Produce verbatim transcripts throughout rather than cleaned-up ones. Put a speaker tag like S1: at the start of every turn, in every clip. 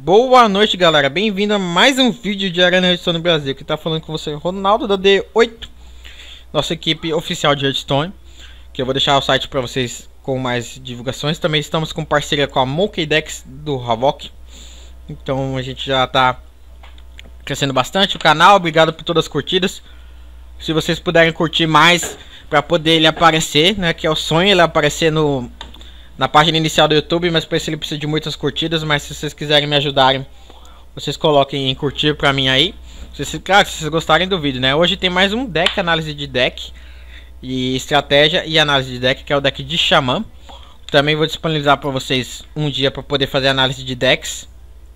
S1: Boa noite, galera, bem-vindo a mais um vídeo de Arena Hearthstone Brasil. Que tá falando com você, Ronaldo da D oito, nossa equipe oficial de Hearthstone, que eu vou deixar o site para vocês com mais divulgações. Também estamos com parceria com a Monkey Decks do Havok, então a gente já tá crescendo bastante o canal. Obrigado por todas as curtidas. Se vocês puderem curtir mais para poder ele aparecer, né, que é o sonho, ele aparecer no na página inicial do YouTube, mas para isso ele precisa de muitas curtidas. Mas se vocês quiserem me ajudarem, vocês coloquem em curtir pra mim aí. Se vocês, claro, se vocês gostarem do vídeo, né? Hoje tem mais um deck, análise de deck e estratégia e análise de deck, que é o deck de Xamã. Também vou disponibilizar para vocês um dia para poder fazer análise de decks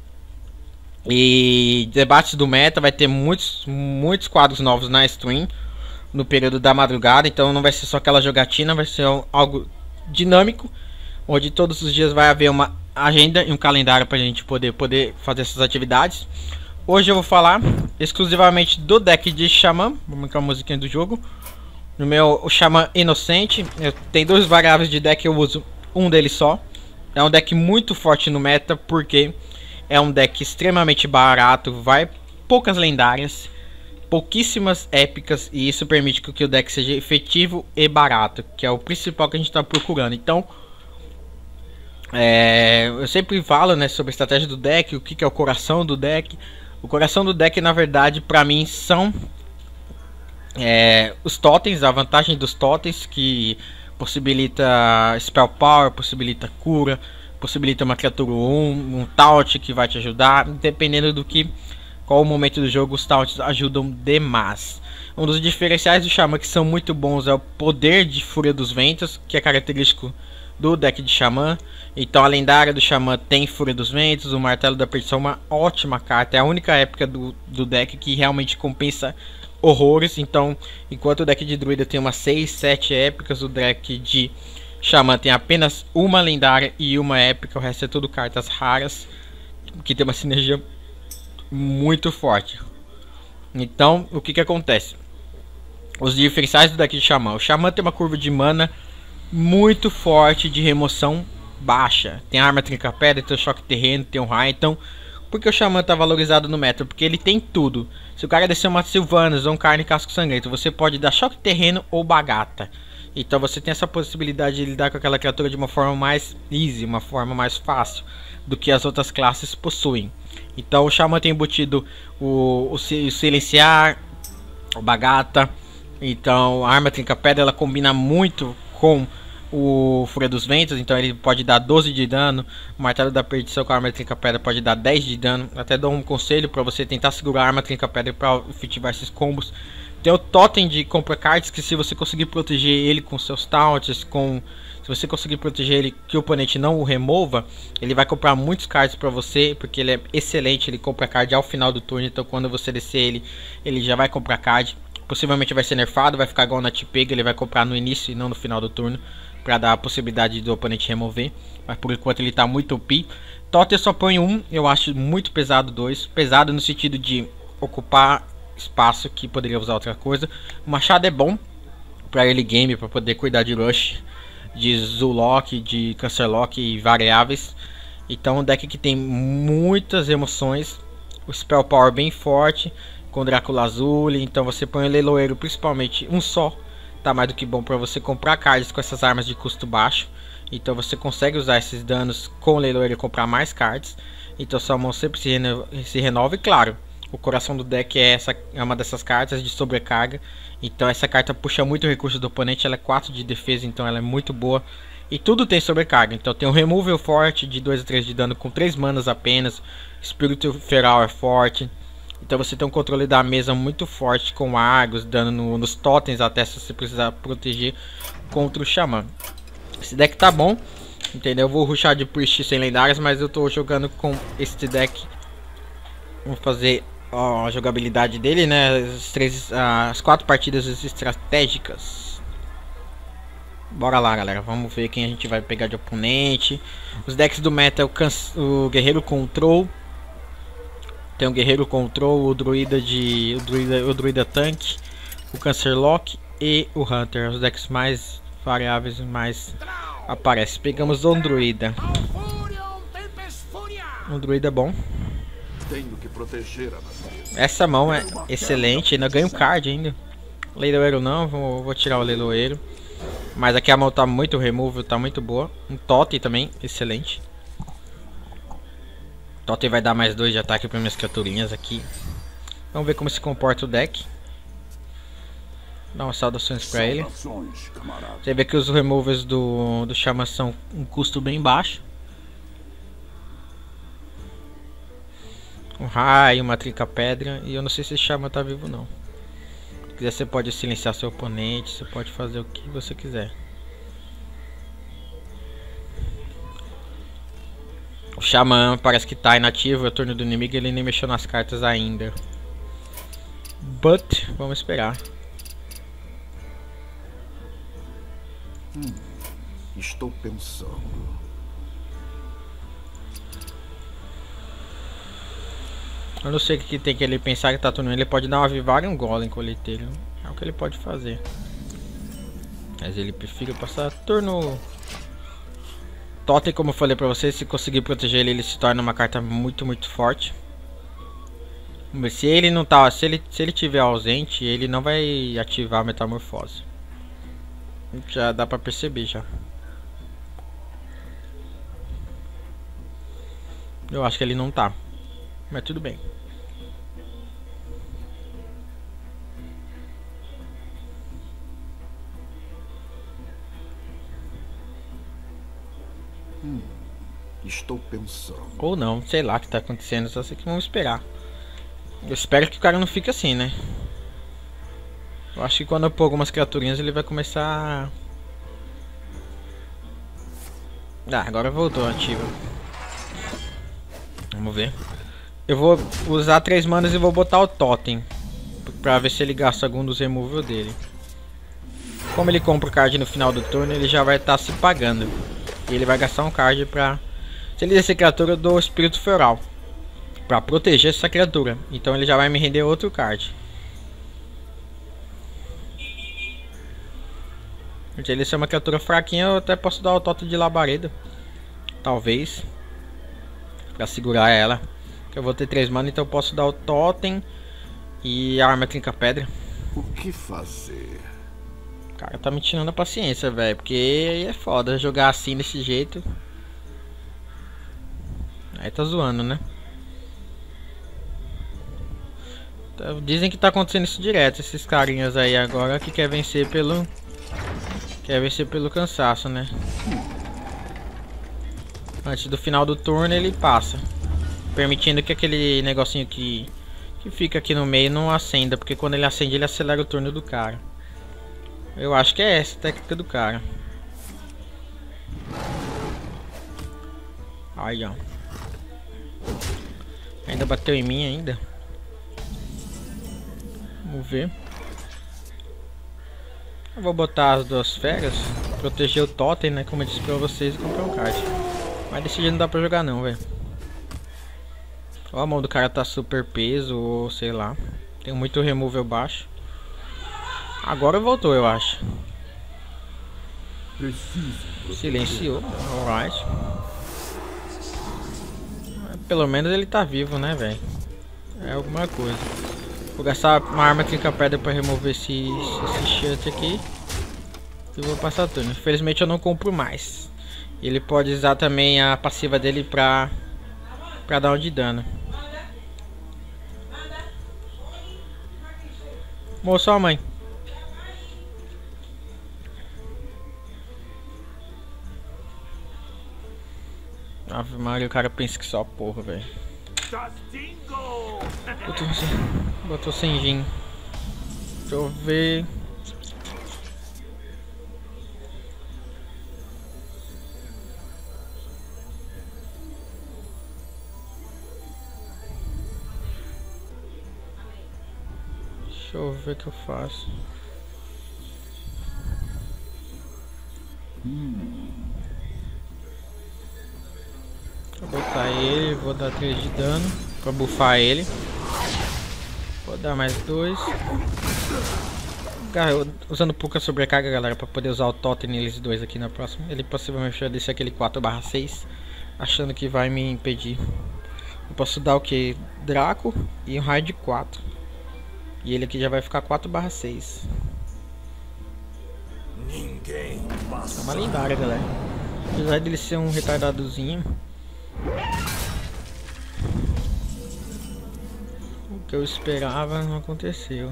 S1: e debates do meta. Vai ter muitos, muitos quadros novos na stream no período da madrugada, então não vai ser só aquela jogatina, vai ser algo dinâmico, onde todos os dias vai haver uma agenda e um calendário para a gente poder, poder fazer essas atividades. Hoje eu vou falar exclusivamente do deck de Xamã. Vamos marcar a musiquinha do jogo. No meu, o Xamã Inocente, eu tenho dois variáveis de deck, eu uso um deles só. É um deck muito forte no meta, porque é um deck extremamente barato, vai poucas lendárias, pouquíssimas épicas, e isso permite que o deck seja efetivo e barato, que é o principal que a gente está procurando. Então, É, eu sempre falo, né, sobre a estratégia do deck, o que, que é o coração do deck. O coração do deck, na verdade, para mim, são é, os totens, a vantagem dos totens, que possibilita spell power, possibilita cura, possibilita uma criatura um, um taunt que vai te ajudar. Dependendo do que, qual o momento do jogo, os taunts ajudam demais. Um dos diferenciais do Xamã que são muito bons é o poder de Fúria dos Ventos, que é característico do deck de Xamã. Então a lendária do Xamã tem Fúria dos Ventos, o Martelo da Perdição é uma ótima carta, é a única épica do, do deck que realmente compensa horrores. Então, enquanto o deck de Druida tem umas seis, sete épicas, o deck de Xamã tem apenas uma lendária e uma épica, o resto é tudo cartas raras, que tem uma sinergia muito forte. Então, o que que acontece? Os diferenciais do deck de Xamã: o Xamã tem uma curva de mana muito forte, de remoção baixa, tem arma trinca-pedra, tem o choque terreno, tem o raio. Então, por que o Xamã tá valorizado no meta? Porque ele tem tudo. Se o cara descer uma Sylvanas ou um Carne Casco Sangrento, você pode dar choque terreno ou bagata. Então você tem essa possibilidade de lidar com aquela criatura de uma forma mais easy, uma forma mais fácil do que as outras classes possuem. Então o Xamã tem embutido o, o, o silenciar, o bagata. Então a arma trinca-pedra, ela combina muito com o Fúria dos Ventos, então ele pode dar doze de dano. O Martelo da Perdição com a arma trinca-pedra pode dar dez de dano. Até dou um conselho para você tentar segurar a arma trinca-pedra para efetivar esses combos. Tem o totem de compra cards, que se você conseguir proteger ele com seus taunts, com se você conseguir proteger ele que o oponente não o remova, ele vai comprar muitos cards para você, porque ele é excelente, ele compra card ao final do turno. Então quando você descer ele, ele já vai comprar card. Possivelmente vai ser nerfado, vai ficar igual na T-Pega, ele vai comprar no início e não no final do turno, para dar a possibilidade do oponente remover. Mas por enquanto ele está muito O P. Totem eu só ponho um, eu acho muito pesado dois. Pesado no sentido de ocupar espaço que poderia usar outra coisa. O Machado é bom para early game, para poder cuidar de Rush, de Zulok, de Cancerlock e variáveis. Então um deck que tem muitas emoções, o Spell Power bem forte, com Drácula Azul. Então você põe o leiloeiro, principalmente um só, tá mais do que bom para você comprar cards com essas armas de custo baixo. Então você consegue usar esses danos com o leiloeiro e comprar mais cards. Então sua mão sempre se, reno se renova. E claro, o coração do deck é, essa, é uma dessas cartas de sobrecarga. Então essa carta puxa muito recurso do oponente, ela é quatro de defesa, então ela é muito boa. E tudo tem sobrecarga, então tem um removal forte de dois a três de dano com três manas apenas. Espírito Feral é forte. Então você tem um controle da mesa muito forte, com Argos, dando no, nos totens, até se você precisar proteger contra o Xamã. Esse deck tá bom, entendeu? Eu vou rushar de Priest sem lendárias, mas eu tô jogando com este deck. Vamos fazer ó, a jogabilidade dele, né? As, três, as quatro partidas estratégicas. Bora lá, galera. Vamos ver quem a gente vai pegar de oponente. Os decks do meta é o, o Guerreiro Control. Tem o Guerreiro Control, o Druida de o Druida, o Druida Tanque, o Cancerlock e o Hunter. Os decks mais variáveis mais aparecem. Pegamos o Druida. Um Druida bom.
S2: Tenho que proteger a natureza.
S1: Essa mão é excelente, ainda ganha um card ainda. Leiloeiro não, vou, vou tirar o leiloeiro. Mas aqui a mão tá muito removal, tá muito boa. Um totem também, excelente. Totem vai dar mais dois de ataque para minhas criaturinhas aqui. Vamos ver como se comporta o deck. Dá umas saudações para ele. Você vê que os removers do, do Xamã são um custo bem baixo. Um raio, uma trinca-pedra. E eu não sei se esse Xamã tá vivo não. Se quiser você pode silenciar seu oponente. Você pode fazer o que você quiser. O Xamã parece que tá inativo. É o turno do inimigo, ele nem mexeu nas cartas ainda. But, vamos esperar.
S2: Hum, estou pensando.
S1: Eu não sei o que tem que ele pensar que tá turno. Ele pode dar uma avivar e um golem coleteiro. É o que ele pode fazer. Mas ele prefere passar turno. Totem, como eu falei pra vocês, se conseguir proteger ele, ele se torna uma carta muito, muito forte. Mas se ele não tá, se ele, se ele tiver ausente, ele não vai ativar a metamorfose. Já dá pra perceber já. Eu acho que ele não tá. Mas tudo bem.
S2: Hum, estou pensando.
S1: Ou não, sei lá o que tá acontecendo. Só sei que vamos esperar. Eu espero que o cara não fique assim, né? Eu acho que quando eu pôr algumas criaturinhas ele vai começar. Ah, agora voltou ativa. Vamos ver. Eu vou usar três manas e vou botar o totem. Pra ver se ele gasta algum dos removal dele. Como ele compra o card no final do turno, ele já vai estar tá se pagando. E ele vai gastar um card pra... Se ele descer criatura, eu dou espírito feral. Pra proteger essa criatura. Então ele já vai me render outro card. Se ele ser uma criatura fraquinha, eu até posso dar o totem de labareda. Talvez. Pra segurar ela. Eu vou ter três mana, então eu posso dar o totem e a arma trinca-pedra.
S2: O que fazer?
S1: O cara tá me tirando a paciência, velho. Porque aí é foda jogar assim desse jeito. Aí tá zoando, né? Dizem que tá acontecendo isso direto. Esses carinhas aí agora que quer vencer pelo... Quer vencer pelo cansaço, né? Antes do final do turno ele passa. Permitindo que aquele negocinho que, que fica aqui no meio não acenda. Porque quando ele acende, ele acelera o turno do cara. Eu acho que é essa a técnica do cara. Aí, ó. Ainda bateu em mim ainda. Vamos ver. Eu vou botar as duas feras. Proteger o totem, né? Como eu disse pra vocês, e comprar um card. Mas desse jeito não dá pra jogar não, velho. Ó, a mão do cara tá super peso, ou sei lá. Tem muito removal baixo. Agora voltou, eu acho. Silenciou, alright. Pelo menos ele tá vivo, né, velho? É alguma coisa. Vou gastar uma arma trinca-pedra pra remover esse, esse chute aqui. E vou passar turno. Infelizmente eu não compro mais. Ele pode usar também a passiva dele pra, pra dar um de dano. Moço, ó, mãe. Ave Maria, o cara pensa que só porra, velho. Botou, botou sem gin. Deixa eu ver. Deixa eu ver o que eu faço. Hum. Vou botar ele, vou dar três de dano pra buffar ele. Vou dar mais dois. Usando pouca sobrecarga, galera, pra poder usar o totem neles dois aqui na próxima. Ele possivelmente vai descer aquele quatro barra seis, achando que vai me impedir. Eu posso dar o que? Draco e um raio de quatro. E ele aqui já vai ficar quatro barra seis.
S3: Ninguém passa.
S1: É uma lendária, galera. Apesar dele ser um retardadozinho, o que eu esperava não aconteceu.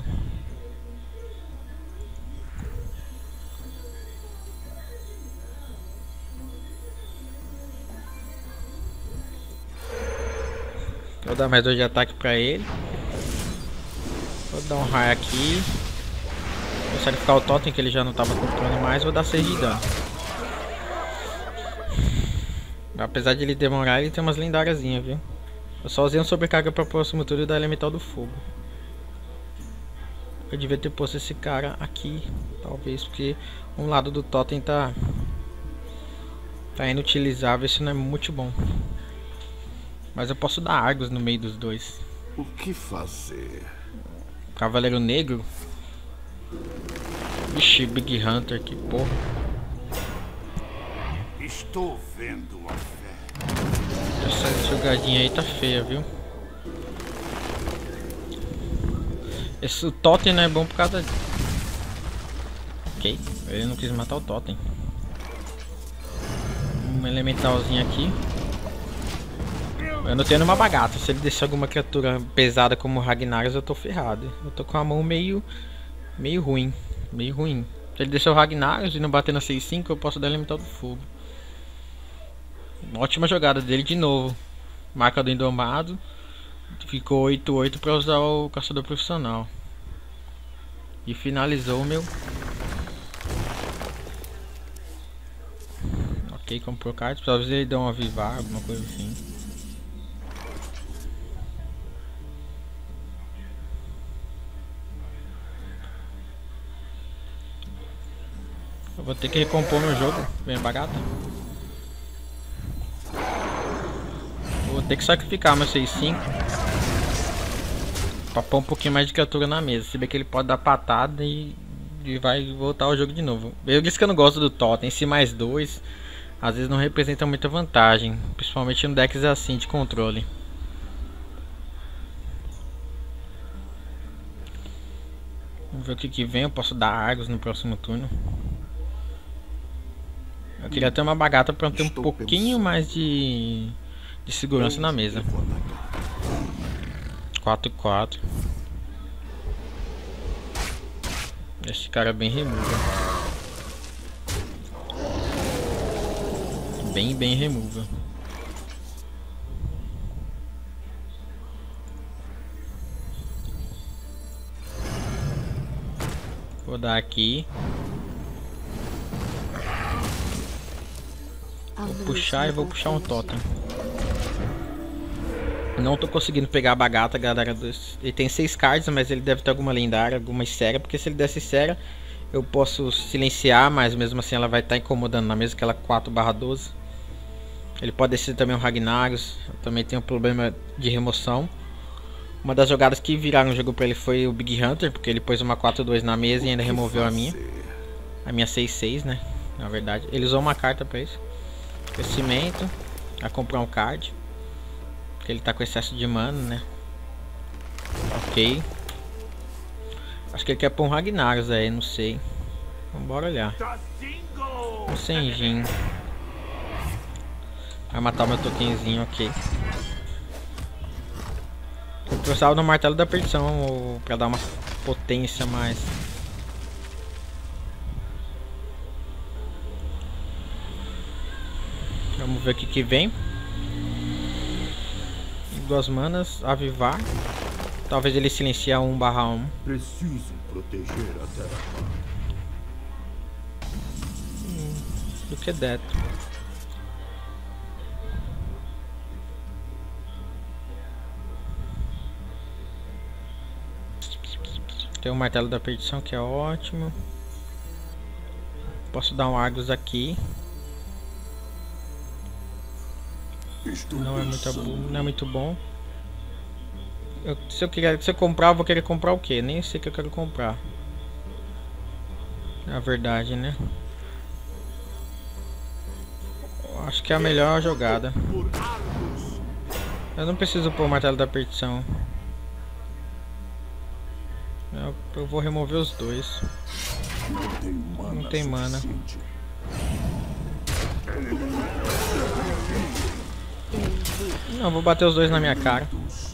S1: Vou dar mais dois de ataque pra ele. Vou dar um raio aqui. Vou sacrificar o totem que ele já não estava controlando mais. Vou dar seis de dano. Apesar de ele demorar, ele tem umas lendáriazinhas, viu? Eu só usei um sobrecarga para o próximo turno da elemental do fogo. Eu devia ter posto esse cara aqui, talvez, porque um lado do totem tá tá inutilizável. Isso não é muito bom. Mas eu posso dar Argos no meio dos dois.
S2: O que fazer?
S1: Cavaleiro Negro. Vixe, Big Hunter, que porra.
S2: Estou vendo a fé.
S1: Essa jogadinha aí tá feia, viu? Esse totem não é bom por causa... Ok, ele não quis matar o totem. Um elementalzinho aqui. Eu não tenho nenhuma bagata. Se ele deixar alguma criatura pesada como Ragnaros, eu tô ferrado. Eu tô com a mão meio... Meio ruim. Meio ruim. Se ele deixar o Ragnaros e não bater na seis cinco, eu posso dar elemental do fogo. Uma ótima jogada dele de novo. Marca do Indomado. Ficou oito oito para usar o caçador profissional. E finalizou o meu. Ok, comprou cartas. Talvez ele dê um avivar, alguma coisa assim. Eu vou ter que recompor meu jogo. Bem barato. Vou ter que sacrificar meu seis cinco pra pôr um pouquinho mais de criatura na mesa. Se bem que ele pode dar patada e, e vai voltar ao jogo de novo. Eu disse que eu não gosto do totem. Esse mais dois às vezes não representa muita vantagem, principalmente no decks assim de controle. Vamos ver o que que vem. Eu posso dar Argos no próximo turno. Eu queria ter uma bagata para ter um pouquinho mais de, de segurança na mesa. quatro quatro. Esse cara é bem removal. Bem, bem removal. Vou dar aqui. Vou puxar e vou puxar um totem. Não tô conseguindo pegar a bagata, galera. Ele tem seis cards, mas ele deve ter alguma lendária, alguma esfera. Porque se ele desse esfera, eu posso silenciar, mas mesmo assim ela vai estar incomodando na mesa, aquela quatro barra doze. Ele pode descer também o Ragnaros. Eu também tem um problema de remoção. Uma das jogadas que viraram o jogo pra ele foi o Big Hunter, porque ele pôs uma quatro dois na mesa e ainda removeu a minha. A minha seis seis, né? Na verdade. Ele usou uma carta pra isso. Crescimento. A comprar um card. Porque ele tá com excesso de mana, né? Ok. Acho que ele quer pôr um Ragnaros aí, não sei. Vambora olhar. O Senjin. Vai matar o meu tokenzinho, ok. Eu precisava do martelo da perdição pra dar uma potência a mais. Vamos ver o que que vem. Duas manas, avivar. Talvez ele silenciar um barra um.
S2: Preciso proteger a terra.
S1: Hum, do que deto. Tem o martelo da perdição, que é ótimo. Posso dar um Argos aqui. Não é muito, não é muito bom. Eu, se eu querer, se eu comprar, eu vou querer comprar o que? Nem sei o que eu quero comprar. Na verdade, né? Acho que é a melhor jogada. Eu não preciso pôr o martelo da perdição. Eu, eu vou remover os dois. Não tem mana. Não, vou bater os dois na minha cara.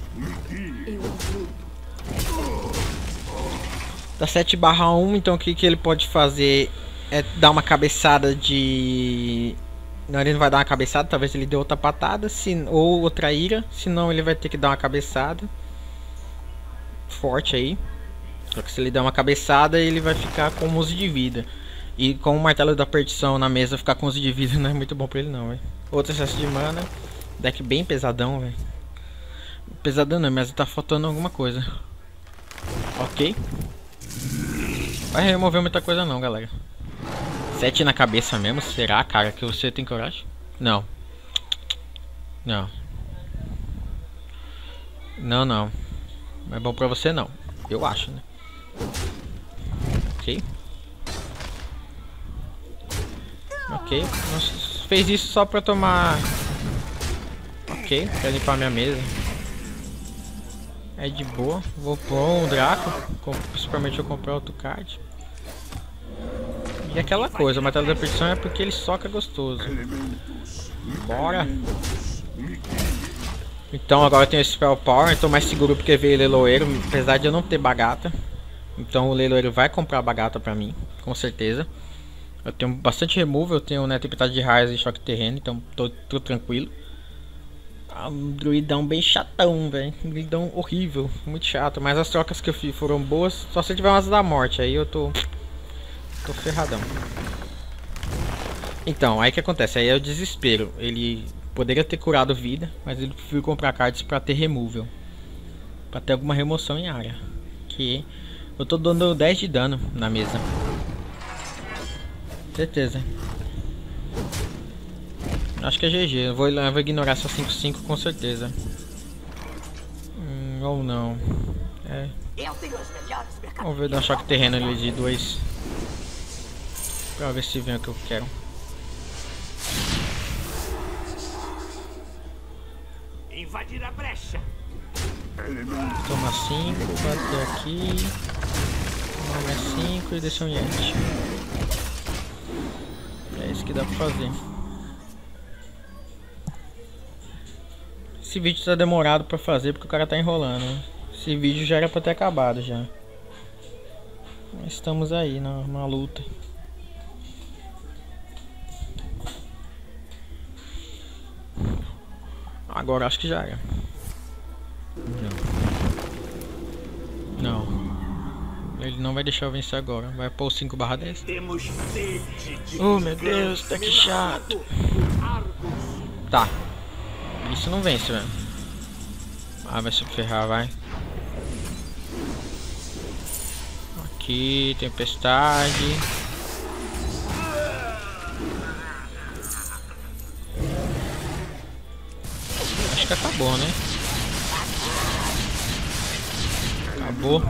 S1: Dá sete barra um, então o que, que ele pode fazer é dar uma cabeçada de... Não, ele não vai dar uma cabeçada, talvez ele dê outra patada, se... ou outra ira, senão ele vai ter que dar uma cabeçada forte aí. Só que se ele der uma cabeçada, ele vai ficar com onze de vida. E com o martelo da perdição na mesa, ficar com onze de vida não é muito bom pra ele não, velho. Outro excesso de mana. Deck bem pesadão, velho. Pesadão não, mas tá faltando alguma coisa. Ok. Vai remover muita coisa não, galera. sete na cabeça mesmo? Será, cara, que você tem coragem? Não. Não. Não, não. Não é bom pra você não. Eu acho, né? Ok. Ok. Nossa, fez isso só pra tomar... Ok, pra limpar minha mesa. É de boa. Vou pôr um Draco. Principalmente eu comprar outro card. E aquela coisa, o martelo da perdição é porque ele soca gostoso. Bora. Então agora eu tenho esse Spell Power. Estou mais seguro porque veio leiloeiro. Apesar de eu não ter bagata. Então o leiloeiro vai comprar a bagata pra mim. Com certeza. Eu tenho bastante removal. Eu tenho neto pitado de raios e choque terreno. Então tô, tô tranquilo. Ah, um druidão bem chatão, velho. Um druidão horrível. Muito chato. Mas as trocas que eu fiz foram boas. Só se tiver umas da morte. Aí eu tô... Tô ferradão. Então, aí que acontece? Aí é o desespero. Ele poderia ter curado vida, mas ele preferiu comprar cards pra ter removal. Pra ter alguma remoção em área. Que eu tô dando dez de dano na mesa. Certeza. Acho que é G G. Eu vou, eu vou ignorar essa cinco cinco com certeza. Hum, ou não. É. Vamos ver, dar um choque terreno ali de dois. Pra ver se vem o que eu quero.
S3: Invadir a brecha.
S1: Toma cinco, bater aqui. Toma mais cinco e deixa um Yeti. É isso que dá pra fazer. Esse vídeo tá demorado pra fazer porque o cara tá enrolando. Esse vídeo já era pra ter acabado já. Mas estamos aí na, na luta. Agora acho que já é. Não. Não. Ele não vai deixar eu vencer agora. Vai pôr o cinco barra dez.
S3: Temos sede de
S1: Oh meu Deus, tá que chato. Tá. Isso não vence, velho. Ah, vai se ferrar, vai. Aqui, tempestade. Acho que acabou, né? Acabou.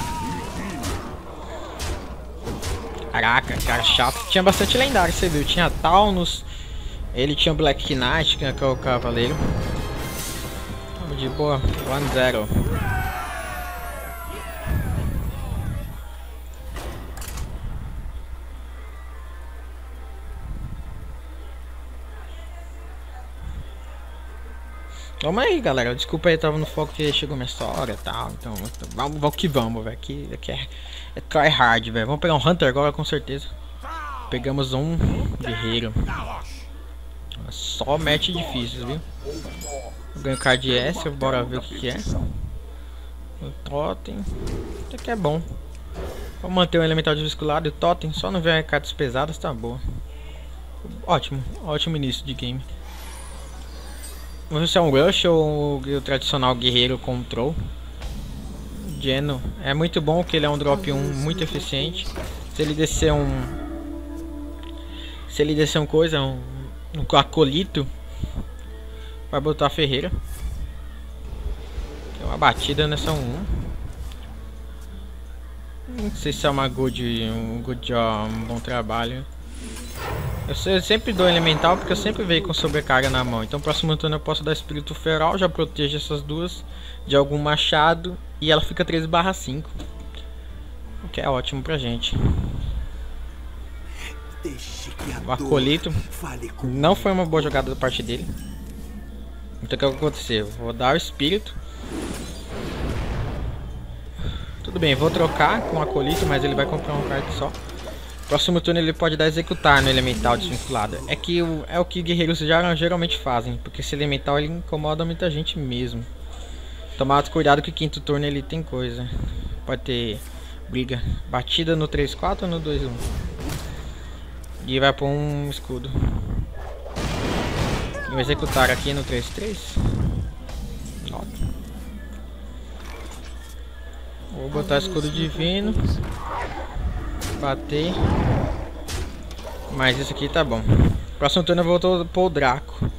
S1: Caraca, cara chato. Tinha bastante lendário, você viu? Tinha Taunus. Ele tinha o Black Knight, que é o cavaleiro. Vamos de boa. um zero. Vamos aí, galera. Desculpa aí, tava no foco que chegou minha história e tal. Então, vamos, vamos que vamos, velho. Aqui, aqui é, é try hard, velho. Vamos pegar um Hunter agora, com certeza. Pegamos um guerreiro. Só match difícil, viu? Eu ganho card S, bora ver o que, que é. O Totem. Até que é bom. Vamos manter o elemental de visculado e o Totem. Só não ver cartas pesadas, tá boa. Ótimo, ótimo início de game. Vamos ver se é um Rush ou o tradicional Guerreiro Control. Geno é muito bom que ele é um drop um muito eficiente. Se ele descer um... Se ele descer um coisa, um, um acolito, vai botar a Ferreira. Tem uma batida nessa um. Não sei se é uma good, um good job, um bom trabalho. Eu sempre dou elemental porque eu sempre vejo com sobrecarga na mão. Então próximo turno eu posso dar espírito feral, já protejo essas duas de algum machado e ela fica treze barra cinco. O que é ótimo pra gente. O acolito não foi uma boa jogada da parte dele. Então o que vai acontecer? Eu vou dar o espírito. Tudo bem, vou trocar com o acolito, mas ele vai comprar um card só. Próximo turno ele pode dar executar no elemental desvinculado. É que o, é o que guerreiros já, geralmente fazem, porque esse elemental ele incomoda muita gente mesmo. Tomar cuidado que o quinto turno ele tem coisa. Pode ter briga. Batida no três quatro ou no dois um. E vai pôr um escudo. E vou executar aqui no três três. Ótimo. Vou botar escudo divino. Bater. Mas isso aqui tá bom. Próximo turno eu vou pôr o Draco.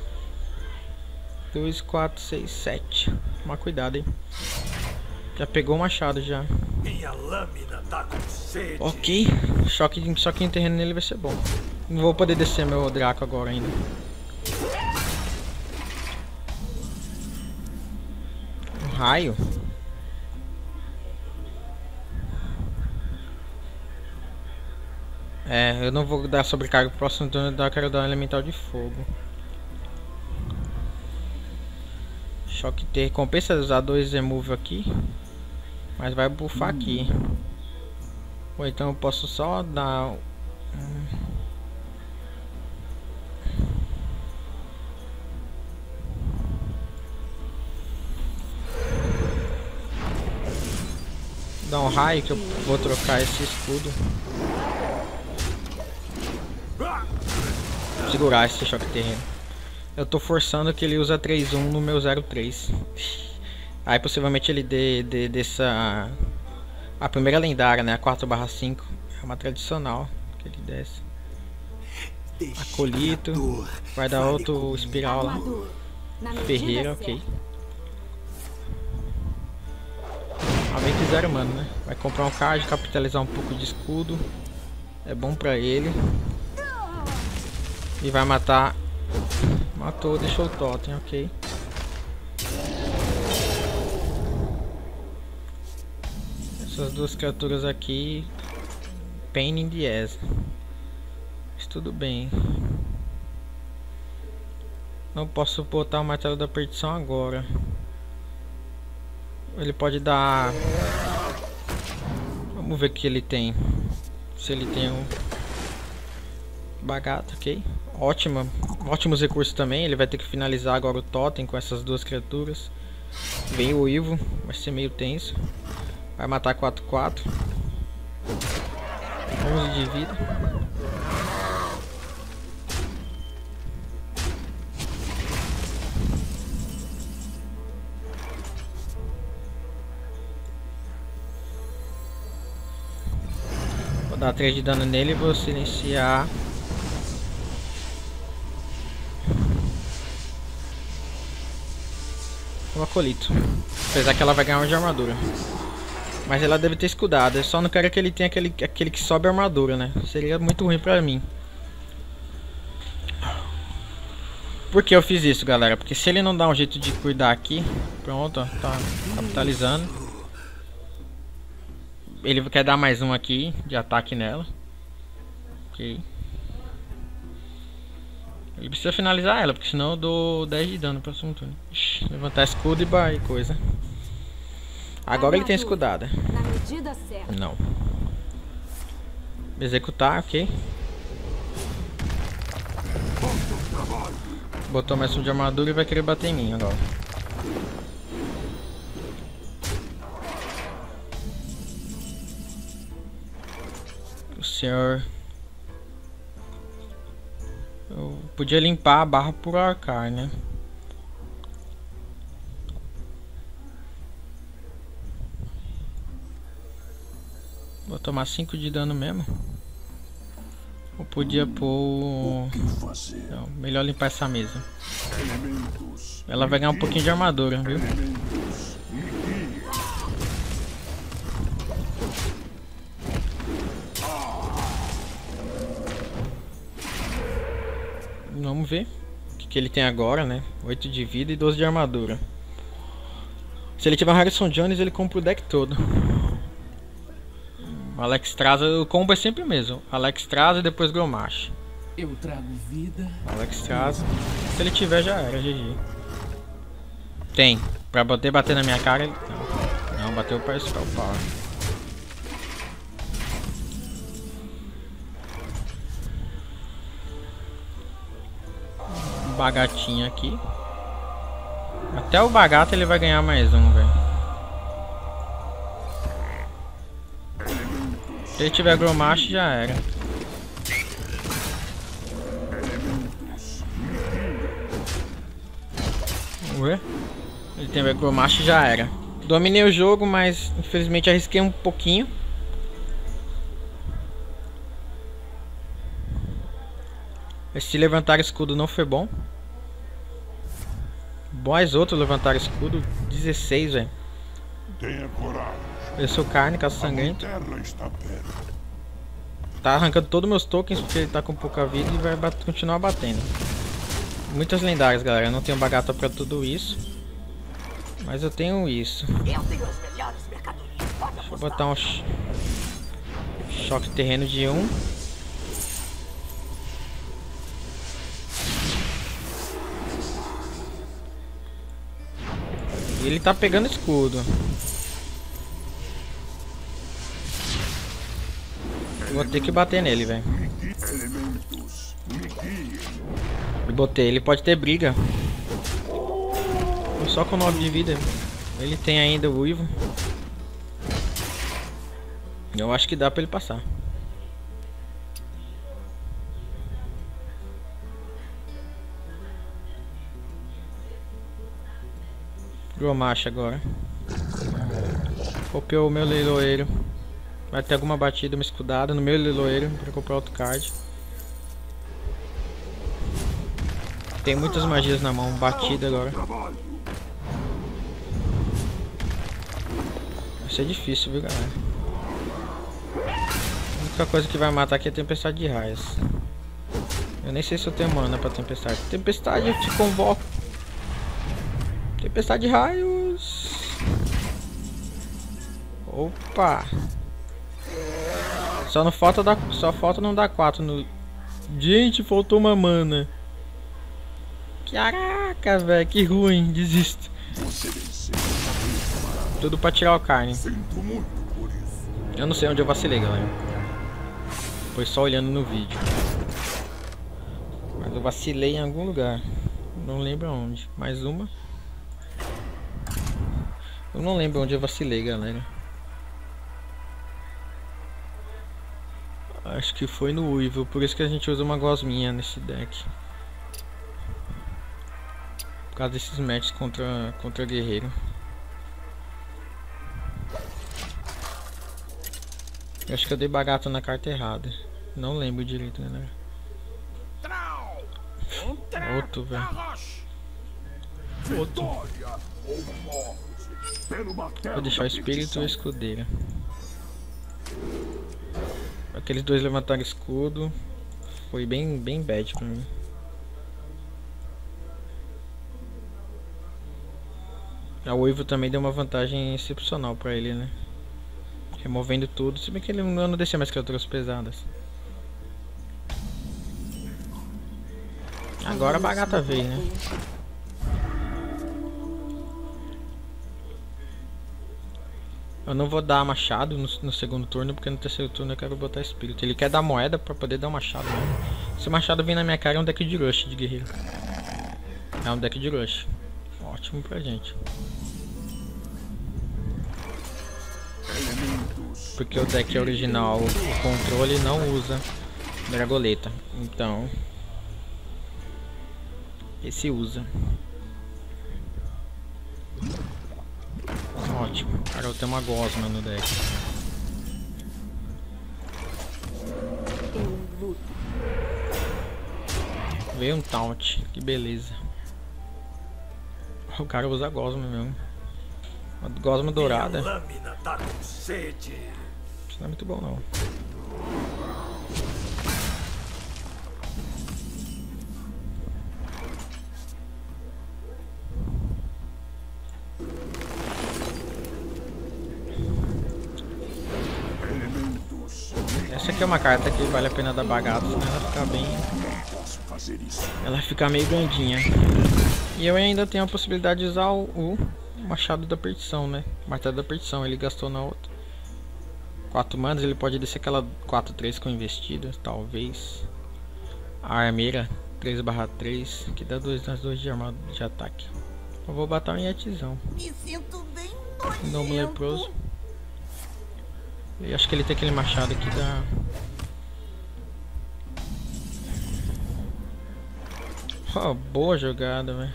S1: dois, quatro, seis, sete. Toma cuidado, hein. Já pegou o machado já.
S3: Minha lâmina tá com sede.
S1: Ok. Choque, choque em terreno nele vai ser bom. Não vou poder descer meu Draco agora ainda. Um raio. É, eu não vou dar sobrecarga pro próximo turno, eu quero dar um elemental de fogo. Choque ter compensa usar dois remove aqui, mas vai buffar aqui. Ou então eu posso só dar um... dar um raio que eu vou trocar esse escudo. Segurar esse choque terreno. Eu tô forçando que ele usa três um no meu zero três. Aí possivelmente ele dê, dê dessa... A primeira lendária, né? A quatro barra cinco. É uma tradicional que ele desce. Acolito. Vai dar outro espiral lá. Ferreira, ok. noventa e zero, mano, né? Vai comprar um card, capitalizar um pouco de escudo. É bom pra ele. E vai matar. Matou, deixou o totem, ok. Essas duas criaturas aqui. Pain in the ass. Mas tudo bem. Não posso botar o martelo da perdição agora. Ele pode dar... Vamos ver o que ele tem. Se ele tem um... Bagato, ok. Ótima, ótimos recursos também. Ele vai ter que finalizar agora o totem com essas duas criaturas. Vem o Ivo, vai ser meio tenso. Vai matar quatro quatro. onze de vida. Vou dar três de dano nele e vou silenciar. O acolito. Apesar que ela vai ganhar uma de armadura. Mas ela deve ter escudado. Eu só não quero que ele tenha aquele, aquele que sobe a armadura, né? Seria muito ruim pra mim. Por que eu fiz isso, galera? Porque se ele não dá um jeito de cuidar aqui... Pronto, ó, tá capitalizando. Ele quer dar mais um aqui de ataque nela. Ok. Ele precisa finalizar ela, porque senão eu dou dez de dano no próximo turno. Ixi, levantar escudo e vai coisa. Agora ele tem escudada. Não. Executar, ok. Botou mais um de armadura e vai querer bater em mim agora. O senhor... Eu podia limpar a barra por arcar, né? Vou tomar cinco de dano mesmo. Eu podia pôr... Não, melhor limpar essa mesa. Ela vai ganhar um pouquinho de armadura, viu? Vamos ver o que, que ele tem agora, né? oito de vida e doze de armadura. Se ele tiver um Harrison Jones, ele compra o deck todo. Alex Traza, o combo é sempre o mesmo. Alex Traza e depois Grommash.
S4: Eu trago vida.
S1: Alex Traza. Se ele tiver, já era, G G. Tem. Pra poder bater na minha cara, ele... Não, não bateu para Spell Power. Um bagatinho aqui. Até o bagato ele vai ganhar mais um, velho. Se ele tiver Grommash, já era. Vamos ver. Ele tem Grommash, já era. Dominei o jogo, mas infelizmente arrisquei um pouquinho. Esse levantar escudo não foi bom. Boas outro levantar escudo. dezesseis, velho.
S2: Tenha coragem.
S1: Eu sou carne, caso sangrento. Tá arrancando todos meus tokens porque ele tá com pouca vida e vai bat continuar batendo. Muitas lendárias, galera. Eu não tenho bagata pra tudo isso. Mas eu tenho isso. Deixa eu botar um cho choque terreno de um. E ele tá pegando escudo. Vou ter que bater nele, velho. E botei, ele pode ter briga. Só com nove de vida. Ele tem ainda o uivo. Eu acho que dá pra ele passar. Grommash agora. Copiou o meu leiloeiro. Vai ter alguma batida, uma escudada no meu leiloeiro para comprar outro card. Tem muitas magias na mão, batida agora. Vai ser difícil, viu, galera? A única coisa que vai matar aqui é a tempestade de raios. Eu nem sei se eu tenho mana pra tempestade. Tempestade, eu te convoco. Tempestade de raios. Opa! Só não falta dar, só falta não dar quatro no. Gente, faltou uma mana. Caraca, velho, que ruim, desisto. Tudo pra tirar o carne. Eu não sei onde eu vacilei, galera. Foi só olhando no vídeo. Mas eu vacilei em algum lugar. Não lembro onde. Mais uma. Eu não lembro onde eu vacilei, galera. Acho que foi no uivo, por isso que a gente usa uma gosminha nesse deck. Por causa desses matches contra, contra guerreiro. Eu acho que eu dei bagato na carta errada. Não lembro direito, né? Outro, velho. Outro. Vou deixar o espírito e a escudeira. Aqueles dois levantaram escudo. Foi bem, bem bad pra mim. A uivo também deu uma vantagem excepcional pra ele, né? Removendo tudo. Se bem que ele não descia mais criaturas pesadas. Agora a bagata veio, né? Eu não vou dar machado no, no segundo turno, porque no terceiro turno eu quero botar espírito. Ele quer dar moeda pra poder dar um machado, né? Se o machado vir na minha cara é um deck de rush de guerreiro. É um deck de rush. Ótimo pra gente. Porque o deck original, o controle não usa dragoleta. Então esse usa. Ótimo. Cara, eu tenho uma gosma no deck. Veio um taunt. Que beleza. O cara usa gosma mesmo. Uma gosma dourada.
S3: Minha lâmina tá com sede.
S1: Isso não é muito bom, não. Essa aqui é uma carta que vale a pena dar bagaço, né? Ela fica bem... Ela fica meio grandinha. E eu ainda tenho a possibilidade de usar o, o Machado da Perdição, né? Martelo da Perdição, ele gastou na outra. quatro manas, ele pode descer aquela quatro três com investida, talvez. A armeira três barra três, que dá dois nas duas de armado de ataque. Eu vou botar um Yetzão.
S5: Me sinto bem
S1: Gnomo leproso. E acho que ele tem aquele machado aqui da... Oh, boa jogada, velho.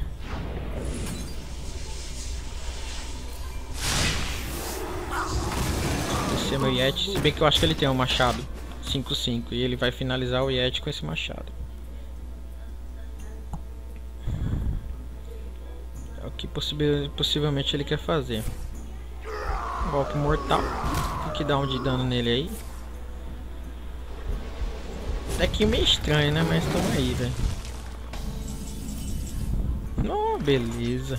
S1: Esse é meu Yeti. Se bem que eu acho que ele tem um machado cinco cinco. E ele vai finalizar o Yeti com esse machado. É o que possibil, possivelmente ele quer fazer. Golpe mortal. Tem que dar um de dano nele aí. Daqui meio estranho, né? Mas tamo aí, velho. Oh, beleza.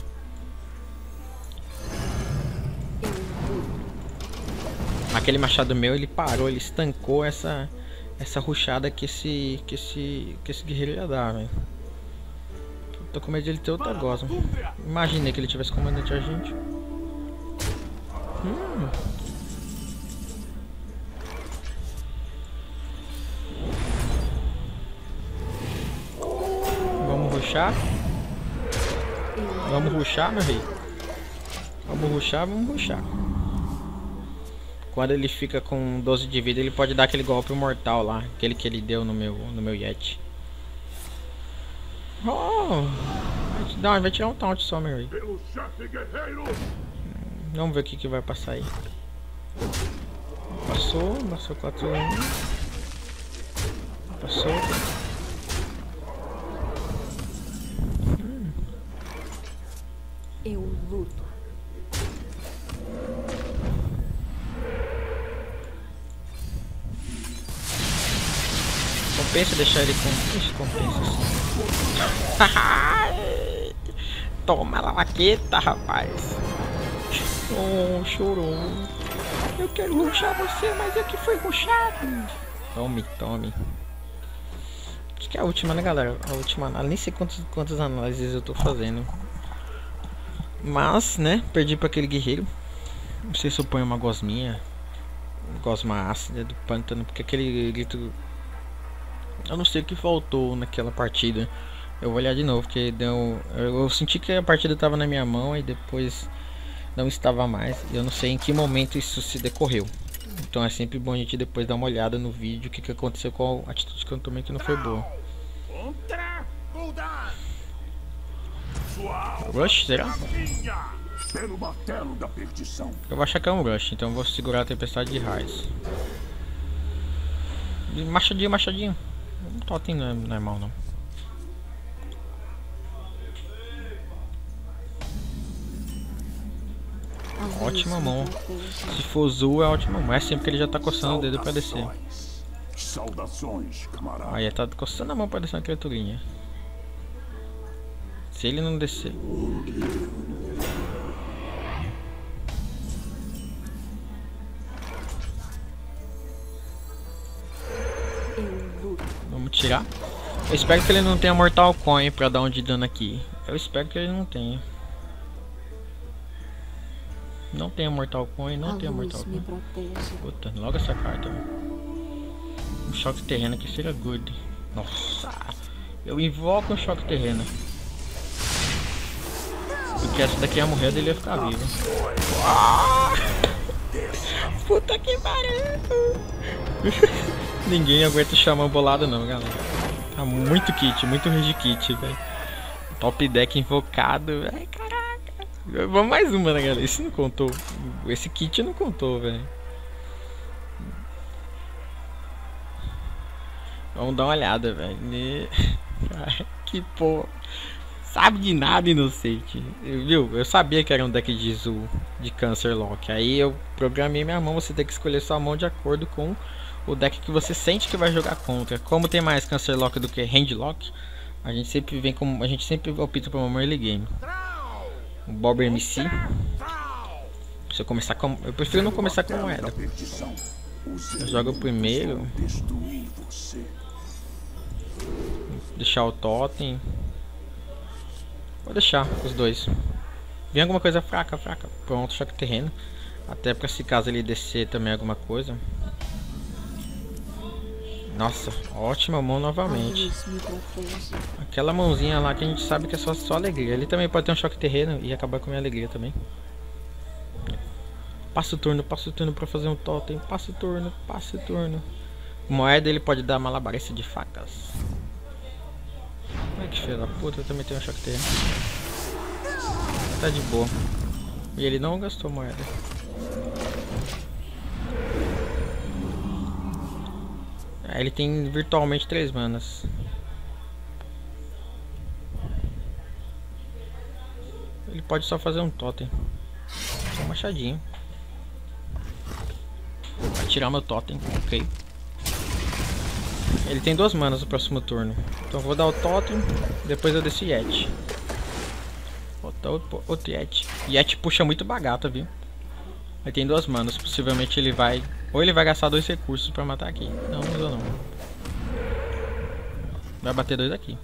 S1: Aquele machado meu, ele parou, ele estancou essa essa rushada que esse que esse que esse guerreiro ia dar, velho. Tô com medo de ele ter outra gosma. Imaginei que ele tivesse comandante a gente. Hum. Vamos rushar. Vamos rushar, meu rei. Vamos rushar, vamos rushar. Quando ele fica com doze de vida, ele pode dar aquele golpe mortal lá, aquele que ele deu no meu no meu Yeti. Oh! Não, vai tirar um taunt só, meu rei. Vamos ver o que que vai passar aí. Passou, passou quatro um. Passou.
S5: Eu luto.
S1: Compensa deixar ele com... Ixi, compensa assim. Toma lá, laqueta, rapaz. Oh, chorou. Eu quero rushar você, mas eu que fui rushado. Tome, tome. Acho que é a última, né, galera? A última análise. Nem sei quantos, quantas análises eu tô fazendo. Mas, né, perdi para aquele guerreiro. Não sei se eu ponho uma gosminha. Gosma ácida do pântano, porque aquele grito... Eu não sei o que faltou naquela partida. Eu vou olhar de novo, porque deu... Eu senti que a partida estava na minha mão e depois não estava mais. Eu não sei em que momento isso se decorreu. Então é sempre bom a gente depois dar uma olhada no vídeo, o que, que aconteceu com a atitude que eu tomei que não foi boa. Rush, será?
S2: Pelo martelo da perdição.
S1: Eu vou achar que é um rush, então eu vou segurar a tempestade de raios. Machadinho, machadinho. Um totem não é, não é mal, não. Ótima mão. Se for Zul é ótima mão. É sempre que ele já tá coçando o dedo pra descer.
S2: Saudações, camarada.
S1: Aí tá coçando a mão pra descer uma criaturinha. Se ele não descer. Vamos tirar. Eu espero que ele não tenha Mortal Coin pra dar um de dano aqui. Eu espero que ele não tenha. Não tenha Mortal Coin, não tenha Mortal Coin. Puta, logo essa carta. Um choque terreno aqui seria good. Nossa, eu invoco um choque terreno. Porque essa daqui ia morrer, dele ia ficar viva. Ah! Puta que pariu! Ninguém aguenta chamar bolada não, galera. Tá muito kit, muito rage kit, velho. Top deck invocado. Ai, caraca. Vamos mais uma, né, galera? Esse não contou. Esse kit não contou, velho. Vamos dar uma olhada, velho. Que porra. Sabe de nada, inocente. Viu? Eu sabia que era um deck de Zul, de Cancer Lock. Aí eu programei minha mão. Você tem que escolher sua mão de acordo com o deck que você sente que vai jogar contra. Como tem mais Cancer Lock do que Hand Lock, a gente sempre vem com, a gente sempre opta por uma early game. O Bob M C. Se eu começar com, eu prefiro não começar com moeda.
S2: Os
S1: jogo o primeiro.
S2: vão destruir você.
S1: Deixar o totem. Vou deixar os dois. Vem alguma coisa fraca, fraca. Pronto, choque terreno. Até pra se caso ele descer também alguma coisa. Nossa, ótima mão novamente. Aquela mãozinha lá que a gente sabe que é só, só alegria. Ele também pode ter um choque terreno e acabar com a minha alegria também. Passa o turno, passa o turno pra fazer um totem. Passa o turno, passa o turno. Moeda ele pode dar malabarista de facas. Ai que filho da puta, eu também tenho um choque terreno. Tá de boa. E ele não gastou moeda. Ah, ele tem virtualmente três manas. Ele pode só fazer um totem. Só um machadinho. Vai tirar meu totem, ok. Ele tem duas manas no próximo turno. Então eu vou dar o totem, depois eu desço o Yeti. Outro, outro Yeti. Yeti puxa muito bagata, viu? Ele tem duas manas, possivelmente ele vai... Ou ele vai gastar dois recursos pra matar aqui. Não, não usou não. Vai bater dois aqui.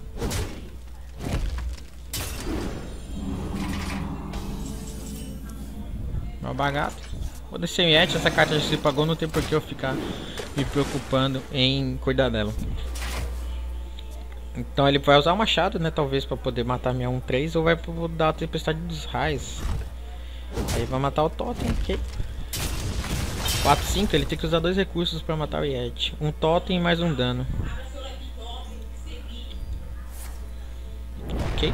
S1: Uma bagata. Vou descer o Yeti, essa carta já se pagou, não tem por que eu ficar me preocupando em cuidar dela. Então ele vai usar o machado, né, talvez pra poder matar minha um três, ou vai dar a tempestade dos raios. Aí vai matar o totem, ok. quatro cinco, ele tem que usar dois recursos pra matar o Yeti. Um totem e mais um dano. Ok.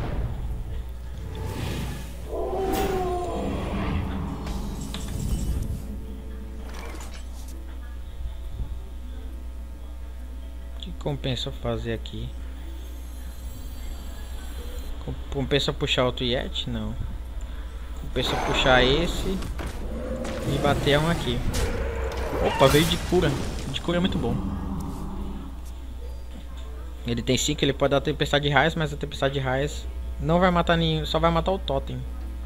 S1: Compensa fazer aqui. Compensa puxar outro Yeti? Não. Compensa puxar esse e bater um aqui. Opa, veio de cura. De cura é muito bom. Ele tem cinco, ele pode dar tempestade de raios, mas a tempestade de raios não vai matar nenhum, só vai matar o totem.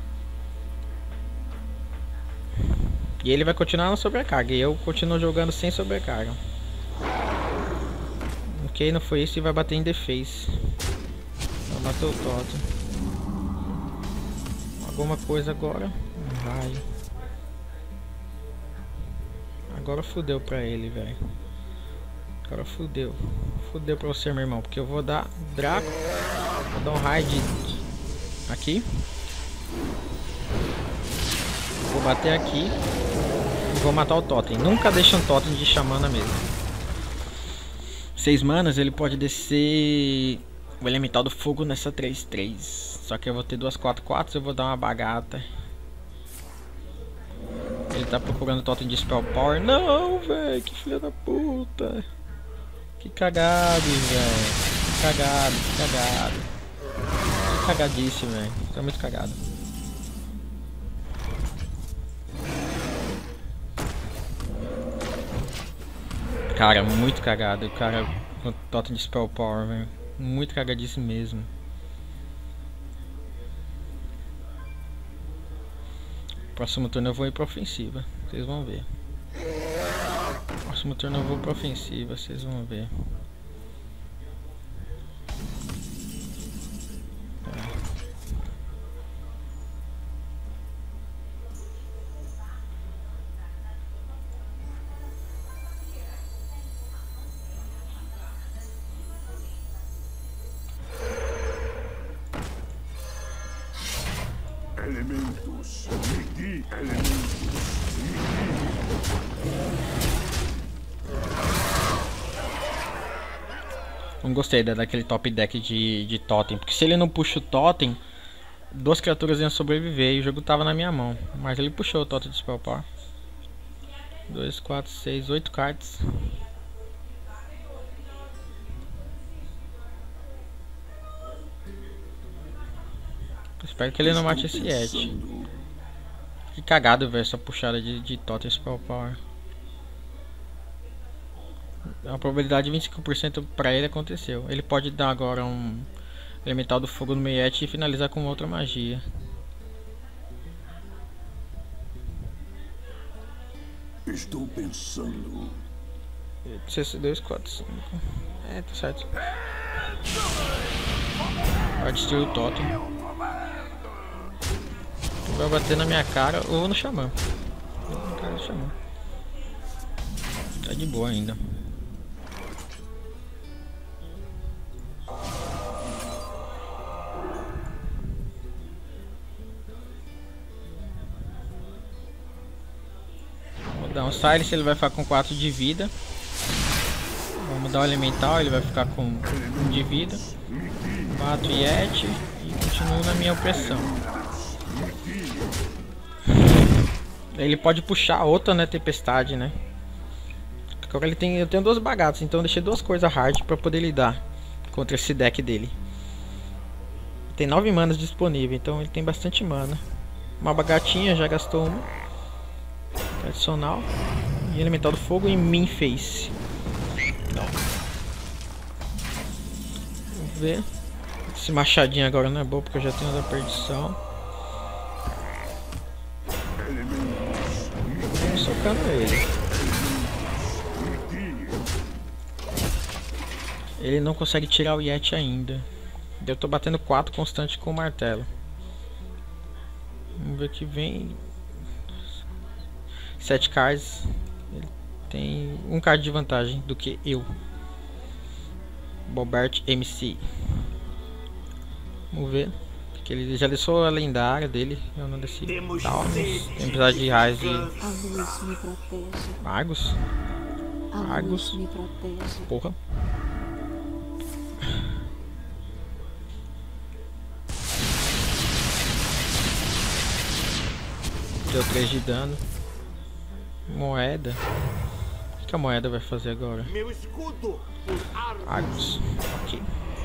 S1: E ele vai continuar na sobrecarga. E eu continuo jogando sem sobrecarga. Ok, não foi isso e vai bater em defesa. Vai bater o totem. Alguma coisa agora. Um raio. Agora fudeu pra ele, velho. Agora fudeu. Fudeu pra você, meu irmão. Porque eu vou dar Draco. Vou dar um raio de... aqui. Vou bater aqui. E vou matar o totem. Nunca deixa um totem de xamã na mesa. seis manas, ele pode descer o elemental do fogo nessa três três. Só que eu vou ter duas quatro quatro, eu vou dar uma bagata. Ele tá procurando totem de Spell Power. Não, velho, que filha da puta. Que cagado, velho. Que cagado, que cagado. Que cagadice, velho. Tá muito cagado. Cara, muito cagado. O cara com totem de Spell Power, velho. Muito cagadice mesmo. Próximo turno eu vou ir pra ofensiva. Vocês vão ver. Próximo turno eu vou pra ofensiva. Vocês vão ver.
S2: Elementos. Migui, elementos.
S1: Não gostei da, daquele top deck de, de totem. Porque se ele não puxa o totem, duas criaturas iam sobreviver e o jogo tava na minha mão. Mas ele puxou o totem de Spell Power. dois, quatro, seis, oito cartas. Espero que ele não mate esse Yeti. Que cagado, velho, essa puxada de, de totem Spell Power. É uma probabilidade de vinte e cinco por cento pra ele aconteceu. Ele pode dar agora um elemental do fogo no Yeti e finalizar com outra magia.
S2: Estou pensando.
S1: C C dois, quatro, cinco. É, tá certo. Vai destruir o totem. Vai bater na minha cara ou no xamã. Na cara do xamã. Tá de boa ainda. Vou dar um silence, ele vai ficar com quatro de vida. Vamos dar o elemental, ele vai ficar com um de vida. Mato o Yeti e continuo na minha opressão. Ele pode puxar outra, né, tempestade, né? Agora ele tem, eu tenho duas bagatas, então eu deixei duas coisas hard para poder lidar contra esse deck dele. Tem nove manas disponíveis, então ele tem bastante mana. Uma bagatinha, já gastou uma. Tradicional. E elemental do fogo em Min Face. Vamos ver. Esse machadinho agora não é bom porque eu já tenho da perdição. Vamos socando ele. Ele não consegue tirar o Yeti ainda. Eu tô batendo quatro constante com o martelo. Vamos ver o que vem. sete cards. Ele tem um card de vantagem do que eu. Bobert M C. Vamos ver. Que ele já desceu a lendária dele. Eu não desci. Tal. Tem precisar de raiz e. Magos? Magos? Porra. Deu três de dano. Moeda. O que a moeda vai fazer agora?
S3: Meu escudo.
S1: Argos. Ok.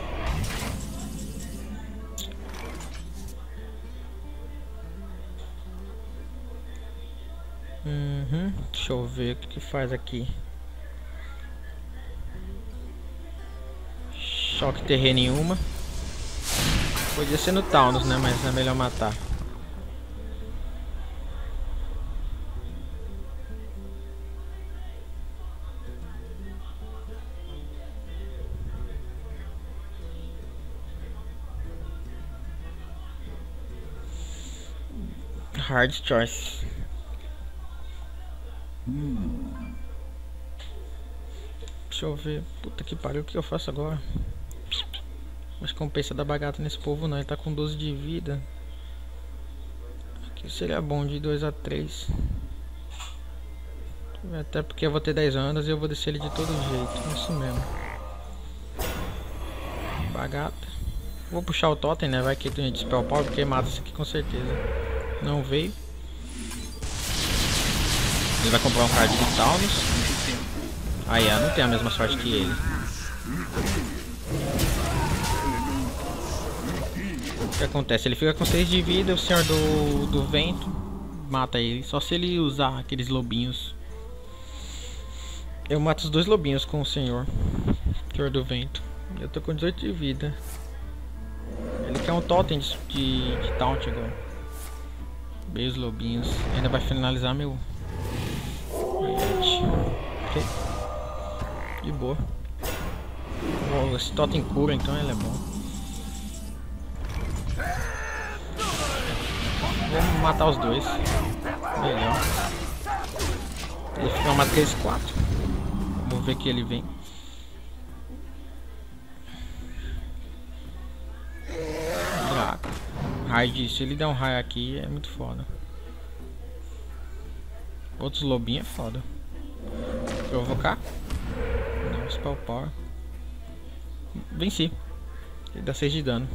S1: Uhum. Deixa eu ver o que faz aqui. Choque terreno em uma. Podia ser no Taunus, né? Mas é melhor matar. Hard choice. Hum. Deixa eu ver. Puta que pariu, o que eu faço agora? Mas compensa da bagata nesse povo não. Ele tá com doze de vida. Aqui seria bom de dois a três. Até porque eu vou ter dez anos e eu vou descer ele de todo jeito. Isso mesmo. Bagata. Vou puxar o totem, né? Vai que tem dispel power, porque mata isso aqui com certeza. Não veio. Ele vai comprar um card de Taunus. Aí, ah, não tem a mesma sorte que ele. O que acontece? Ele fica com seis de vida. O Senhor do, do Vento mata ele. Só se ele usar aqueles lobinhos. Eu mato os dois lobinhos com o Senhor. Senhor do Vento. Eu tô com dezoito de vida. Ele quer um totem de, de, de taunt agora. Bem os lobinhos. Ainda vai finalizar meu. Ok. De boa. Oh, esse totem cura, então ele é bom. Vamos matar os dois. Melhor. Ele fica uma três quatro. Vamos ver que ele vem. Draco. Raio, se ele der um raio aqui é muito foda. Outros lobinhos é foda. Provocar? Não, spell power. Venci. Ele dá seis de dano.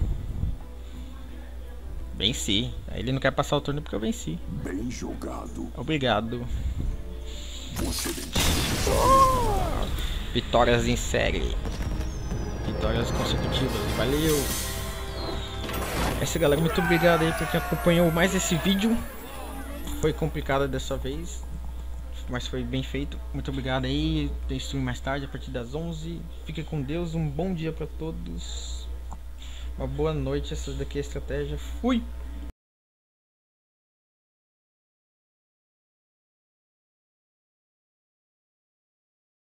S1: Venci. Aí ele não quer passar o turno porque eu venci.
S2: Bem jogado.
S1: Obrigado.
S2: Você venceu.
S1: Vitórias em série. Vitórias consecutivas. Valeu. É isso, galera. Muito obrigado aí por quem acompanhou mais esse vídeo. Foi complicado dessa vez, mas foi bem feito. Muito obrigado aí. Tem stream mais tarde, a partir das onze. Fiquem com Deus. Um bom dia para todos. Uma boa noite. Essa daqui é a estratégia. Fui!